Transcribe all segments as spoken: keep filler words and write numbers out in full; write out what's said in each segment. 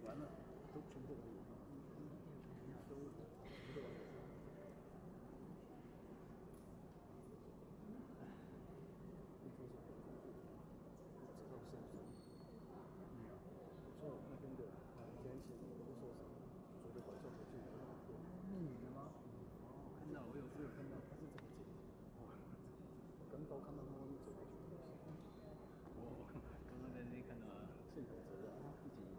完了都全部都有，都都都完了。你多少？不知道是不是？没有，我说那边的啊，先前我说什么？说的晚上回去的那女的吗？看到我有时有看到，她是怎么解？哇，我刚刚看到她外面走过去。我刚刚在那边看到现场走的，他自己。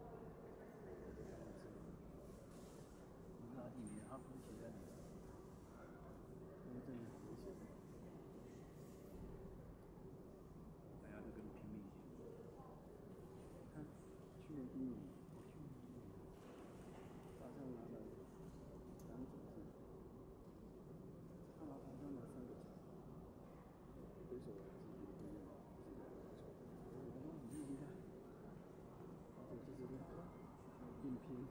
你知道以前他夫妻在那里，因为这里很危险，大家都跟拼命一样。看，去年第一名，去年第一名，好像拿了两种是，他拿好像拿三个奖，对手自己不一样，自己不错，我说你厉害，而且就是硬拼。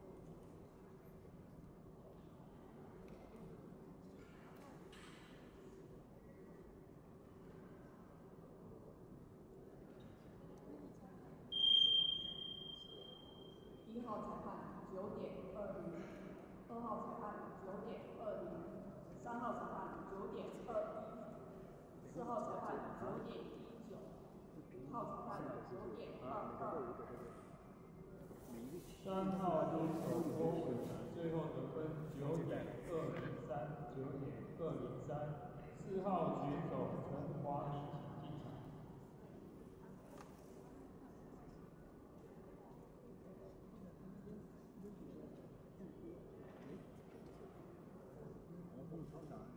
一号裁判九点二零，二号裁判九点二零，三号裁判九点二一，四号裁判九点一九，五号裁判九点二二。 三号出手脱水，最后得分九点二零三，九点二零三。四号举手陈华明进场。 超长的。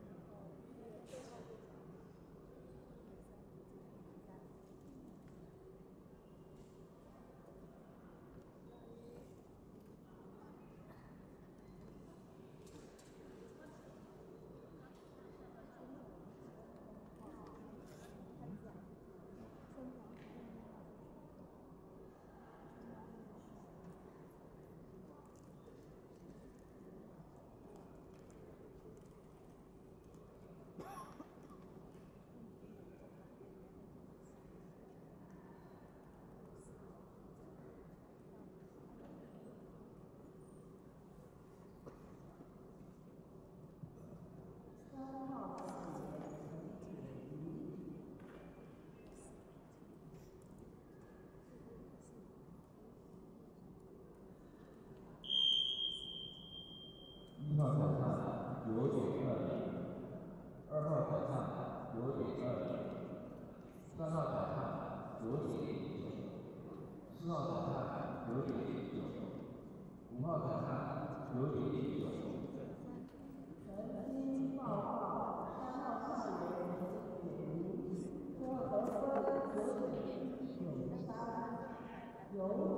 一号裁判九点二零，二号裁判九点二零，三号裁判九点一九，四号裁判九点一九，五号裁判九点一九。 澄清报告，三号上联说得分九点一零三，由